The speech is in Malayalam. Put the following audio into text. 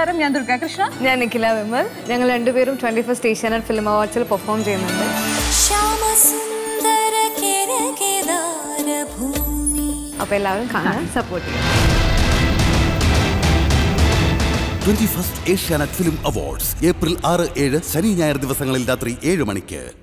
നമസ്കാരം, ഞാൻ ദുർഗ കൃഷ്ണ. ഞാൻ നിഖില വിമൽ. ഞങ്ങൾ രണ്ടുപേരും 21st ഏഷ്യാനെറ്റ് ഫിലിം അവാർഡ്സിൽ പെർഫോം ചെയ്യുന്നുണ്ട്. അപ്പോൾ എല്ലാവരും കാണാൻ സപ്പോർട്ട് ചെയ്യും. 21st Asianet film awards April 6, 7 ശനി ഞായർ ദിവസങ്ങളിൽ രാത്രി 7 മണിക്ക്.